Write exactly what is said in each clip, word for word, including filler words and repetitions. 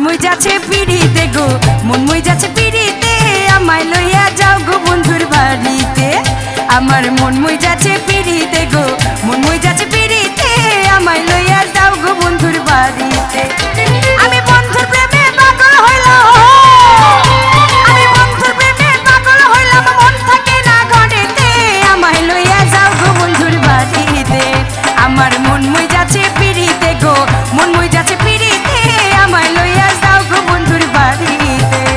মই যাচ্ছে পিড়িতে গো মন মই যাচ্ছে পিড়িতে আমায় লইয়া যাও গো বন্ধুর বাড়িতে আমার মন মই যাচ্ছে পিড়িতে গো মন মই যাচ্ছে পিড়িতে আমায় লইয়া যাও গো বন্ধুর বাড়িতে আমি বন্ধুর প্রেমে পাগল হইলাম আমি বন্ধুর প্রেমে পাগল হইলাম মন থাকে না ঘরেতে আমায় লইয়া যাও গো বন্ধুর বাড়িতে আমার মন মই যাচ্ছে পিড়িতে গো মন মই যাচ্ছে পিড়িতে আমায় লইয়া যাও গো বন্ধুর বাড়িতে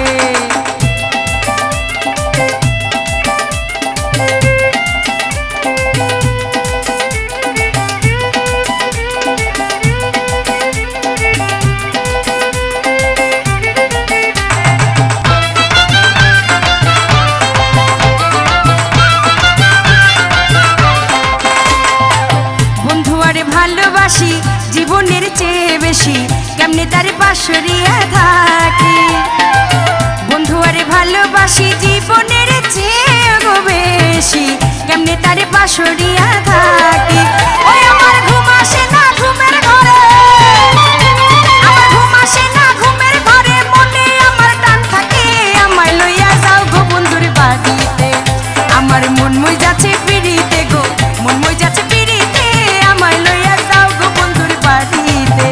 ভালোবাসি জীবনের চেয়ে বেশি কেমনে তার পাশরিয়া থাকি বন্ধু আরে ভালোবাসি জীবনের চেয়ে বেশি কেমনে তার পাশরিয়া থাকি ওই আমার ঘুম আসে না ঘুমের ঘরে আমার ঘুম আসে না ঘুমের ঘরে মনে আমার টান থাকে আমায় লইয়া যাও গো বন্ধুর বাড়িতে আমার মন মই যাচ্ছে পিড়িতে গো মন মই যাচ্ছে পিড়িতে আমায় লইয়া যাও গো বন্ধুর বাড়িতে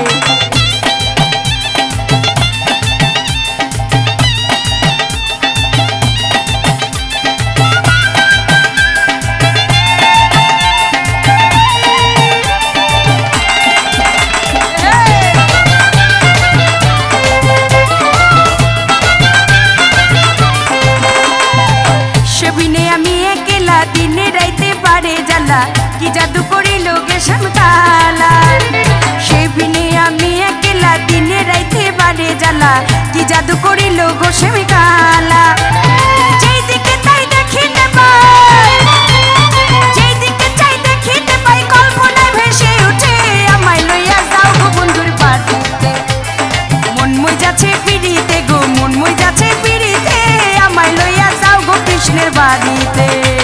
সেবিনে আমি একলা দিনে রাইতে পারে জ্বালা কি জাদু করিল গেশাম তালা সেবিনে আমি একলা দিনে রাইতে পারে জ্বালা কি জাদু করিল গোসেম কালা যেই দিকে তাই দেখিতে পাই যেই দিকে চাই দেখিতে পাই কল্পনায় ভেসে উঠে আমায় লইয়া যাও গো বন্ধুর বাড়িতে মন মই যাচ্ছে পিড়িতে গো মন মই যাচ্ছে পিড়িতে আমায় লইয়া যাও গো কৃষ্ণের বাড়িতে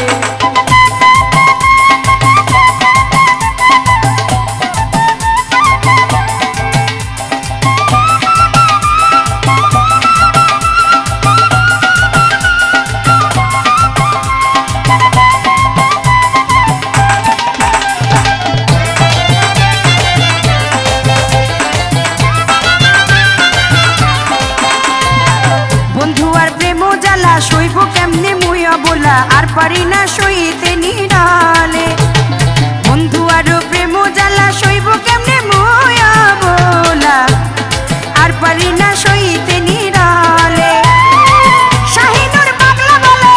সইব কেমনে মুইয়া বলা আর পারি না সইতে নিরালে বন্ধু আরো প্রেম জ্বালা সইব কেমনে মুইয়া বলা আর পারি না সইতে নিরালে শাহিনুর পাগলা বলে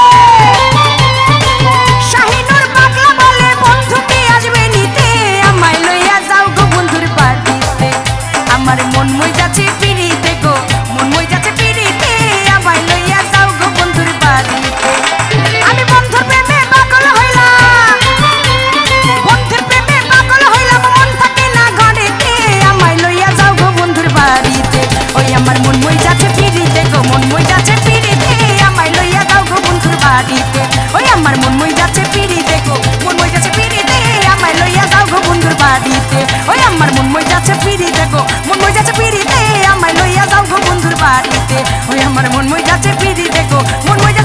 শাহিনুর পাগলা বলে বন্ধুকে আসবে নিতে আমায় লইয়া যাও গো বন্ধুর বাড়িতে আমার মন মই যাচ্ছে পিড়িতে গো মন মই যাচ্ছে পিড়িতে আমায় লইয়া যাও গো বন্ধুর বাড়িতে আমি বন্ধুর প্রেমে পাগল হইলাম বন্ধুর প্রেমে পাগল হইলাম মন থাকে না ঘরেতে আমায় লইয়া যাও গো বন্ধুর বাড়িতে ওই আমার মন মই যাচ্ছে পিড়িতে গো মন মই যাচ্ছে পিড়িতে আমায় লইয়া যাও গো বন্ধুর বাড়িতে ওই আমার মন মই যাচ্ছে পিড়িতে গো মন মই যাচ্ছে পিড়িতে আমায় লইয়া যাও গো বন্ধুর বাড়িতে ওই আমার মন মই যাচ্ছে পিড়িতে গো মন মই যাচ্ছে পিড়িতে আমায় লইয়া যাও গো বন্ধুর বাড়িতে ওই আমার মন মই যাচ্ছে পিড়িতে গো মন মই